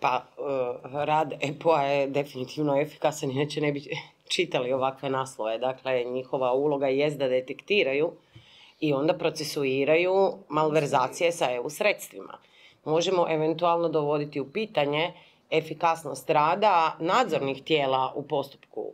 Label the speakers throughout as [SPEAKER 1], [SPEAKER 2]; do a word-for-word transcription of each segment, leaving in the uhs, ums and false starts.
[SPEAKER 1] Pa rad E P O-a je definitivno efikasan, inače ne bi čitali ovakve naslove. Dakle, njihova uloga jest da detektiraju i onda procesuiraju malverzacije sa E U sredstvima. Možemo eventualno dovoditi u pitanje efikasnost rada nadzornih tijela u postupku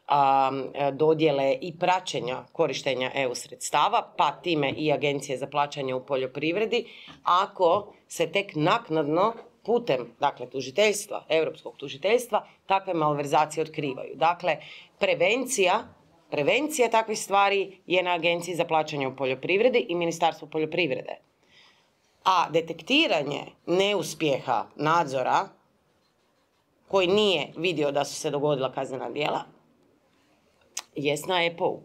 [SPEAKER 1] dodjele i praćenja korištenja E U sredstava, pa time i Agencije za plaćanje u poljoprivredi, ako se tek naknadno putem, dakle, tužiteljstva, europskog tužiteljstva, takve malverzacije otkrivaju. Dakle, prevencija, prevencija takvih stvari je na Agenciji za plaćanje u poljoprivredi i Ministarstvu poljoprivrede. A detektiranje neuspjeha nadzora koji nije vidio da su se dogodila kaznena djela jest na E P O-u.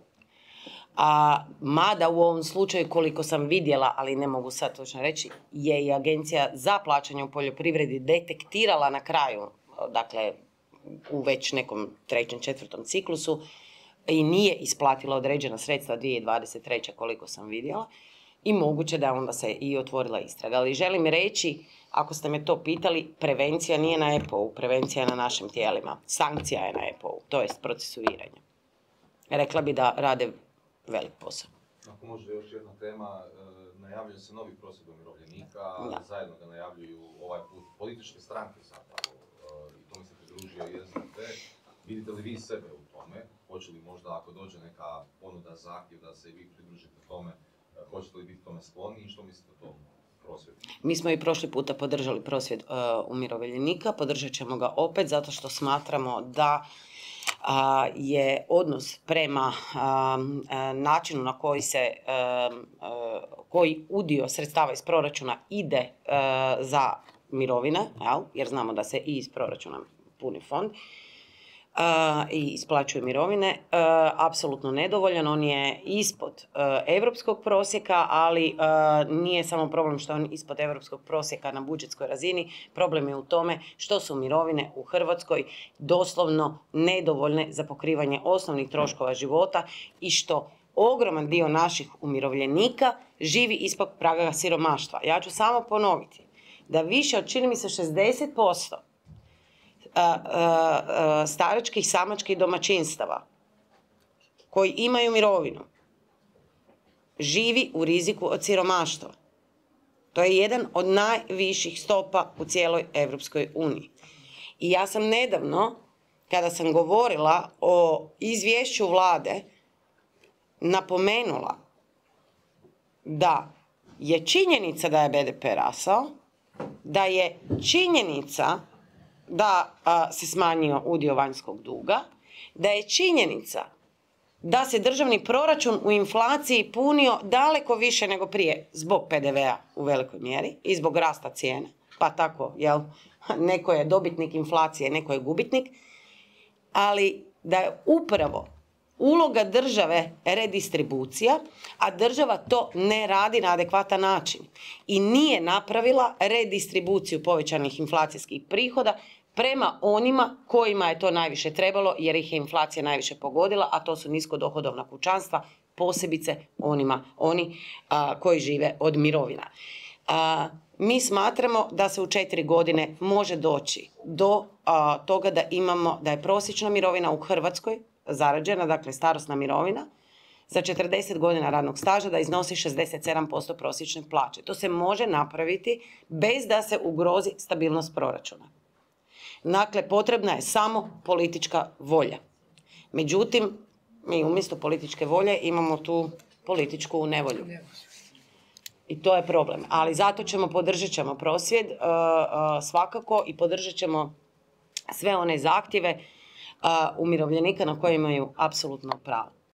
[SPEAKER 1] A mada u ovom slučaju, koliko sam vidjela, ali ne mogu sad točno reći, je i Agencija za plaćanje u poljoprivredi detektirala na kraju, dakle u već nekom trećem, četvrtom ciklusu, i nije isplatila određena sredstva dvije tisuće dvadeset treće koliko sam vidjela, i moguće da onda se i otvorila istraga. Ali želim reći, ako ste me to pitali, prevencija nije na E P O-u, prevencija je na našim tijelima. Sankcija je na E P O-u, to jest procesuiranje. Rekla bi da rade velik posao.
[SPEAKER 2] Ako može još jedna tema, najavljuje se novi prosvjed umirovljenika, da. Zajedno ga najavljuju ovaj put političke stranke zapravo, i tome se pridružio i S D P. Vidite li vi sebe u tome? Hoće li možda, ako dođe neka ponuda, zahtjev da se i vi pridružite tome, hoćete li biti tome skloni i što mislite o tom prosvjedu? Mi
[SPEAKER 1] smo i prošli puta podržali prosvjed uh, umirovljenika, podržat ćemo ga opet zato što smatramo da Uh, je odnos prema uh, uh, načinu na koji se uh, uh, koji udio sredstava iz proračuna ide uh, za mirovine, jel? Jer znamo da se i iz proračuna puni fond uh, i isplaćuju mirovine, uh, apsolutno nedovoljan. On je ispod uh, europskog prosjeka, ali uh, nije samo problem što je on ispod europskog prosjeka na budžetskoj razini, problem je u tome što su mirovine u Hrvatskoj doslovno nedovoljne za pokrivanje osnovnih troškova života i što ogroman dio naših umirovljenika živi ispod praga siromaštva. Ja ću samo ponoviti da više od, čini mi se, šezdeset posto staračkih samačkih domaćinstava koji imaju mirovinu živi u riziku od siromaštva. To je jedan od najviših stopa u cijeloj Europskoj uniji. I ja sam nedavno, kada sam govorila o izvješću vlade, napomenula da je činjenica da je be de pe rastao, da je činjenica da a, se smanjio udio vanjskog duga, da je činjenica da se državni proračun u inflaciji punio daleko više nego prije zbog pe de vea u velikoj mjeri i zbog rasta cijena, pa tako, jel, neko je dobitnik inflacije, neko je gubitnik, ali da je upravo uloga države redistribucija, a država to ne radi na adekvatan način i nije napravila redistribuciju povećanih inflacijskih prihoda prema onima kojima je to najviše trebalo, jer ih je inflacija najviše pogodila, a to su niskodohodovna kućanstva, posebice onima, oni a, koji žive od mirovina. A, mi smatramo da se u četiri godine može doći do a, toga da imamo, da je prosječna mirovina u Hrvatskoj zarađena, dakle starosna mirovina, za četrdeset godina radnog staža da iznosi šezdeset sedam posto prosječne plaće. To se može napraviti bez da se ugrozi stabilnost proračuna. Dakle, potrebna je samo politička volja. Međutim, mi umjesto političke volje imamo tu političku nevolju. I to je problem. Ali zato ćemo, podržat ćemo prosvjed uh, uh, svakako i podržat ćemo sve one zahtjeve uh, umirovljenika na koje imaju apsolutno pravo.